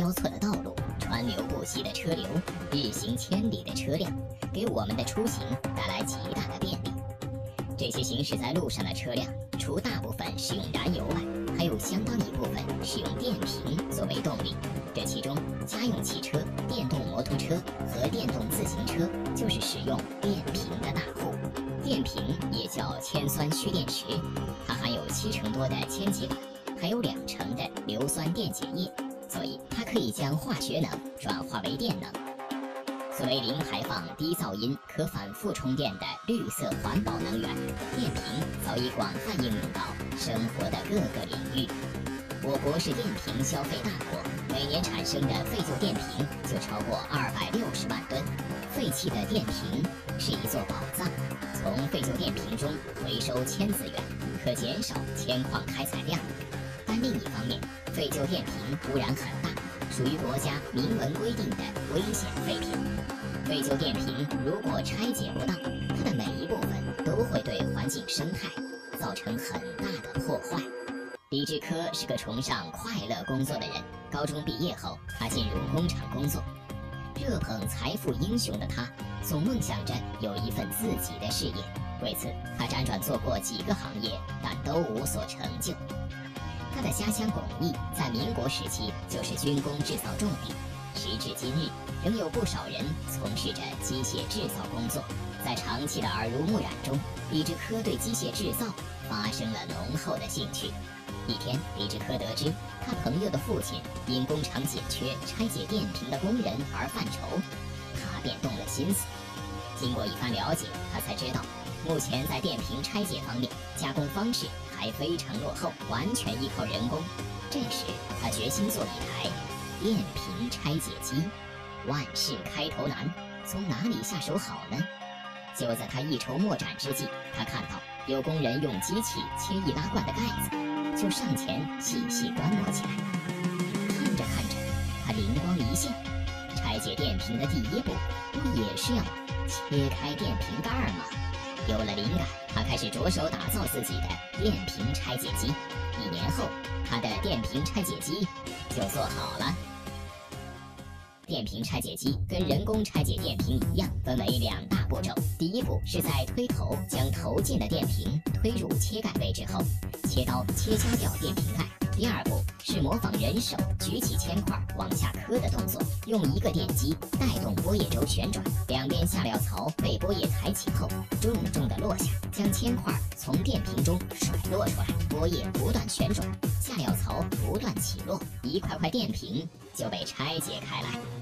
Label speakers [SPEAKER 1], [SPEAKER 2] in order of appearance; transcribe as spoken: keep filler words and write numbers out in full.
[SPEAKER 1] 交错的道路、川流不息的车流、日行千里的车辆，给我们的出行带来极大的便利。这些行驶在路上的车辆，除大部分使用燃油外，还有相当一部分使用电瓶作为动力。这其中，家用汽车、电动摩托车和电动自行车就是使用电瓶的大户。电瓶也叫铅酸蓄电池，它含有七成多的铅极烷，还有两成的硫酸电解液，所以它可以将化学能转化为电能。作为零排放、低噪音、可反复充电的绿色环保能源，电瓶早已广泛应用到生活的各个领域。我国是电瓶消费大国，每年产生的废旧电瓶就超过二百六十万吨。废弃的电瓶是一座宝藏，从废旧电瓶中回收铅资源，可减少铅矿开采量。但另一方面，废旧电瓶污染很大，属于国家明文规定的危险废品。废旧电瓶如果拆解不当，它的每一部分都会对环境生态造成很大的破坏。李志科是个崇尚快乐工作的人，高中毕业后，他进入工厂工作。热捧财富英雄的他，总梦想着有一份自己的事业。为此，他辗转做过几个行业，但都无所成就。他的家乡巩义在民国时期就是军工制造重地，时至今日，仍有不少人从事着机械制造工作。在长期的耳濡目染中，李志科对机械制造发生了浓厚的兴趣。一天，李志科得知他朋友的父亲因工厂紧缺拆解电瓶的工人而犯愁，他便动了心思。经过一番了解，他才知道目前在电瓶拆解方面，加工方式还非常落后，完全依靠人工。这时，他决心做一台电瓶拆解机。万事开头难，从哪里下手好呢？就在他一筹莫展之际，他看到有工人用机器切易拉罐的盖子，就上前细细观摩起来。看着看着，他灵光一现，拆解电瓶的第一步不也是要切开电瓶盖吗？有了灵感，他开始着手打造自己的电瓶拆解机。一年后，他的电瓶拆解机就做好了。电瓶拆解机跟人工拆解电瓶一样，分为两大步骤。第一步是在推头将头进的电瓶推入切盖位置后，切刀切削掉电瓶盖。第二步是模仿人手举起铅块往下磕的动作，用一个电机带动波叶轴旋转，两边下料槽被波叶抬起后，重重地落下，将铅块从电瓶中甩落出来，波叶不断旋转，下料槽不断起落，一块块电瓶就被拆解开来。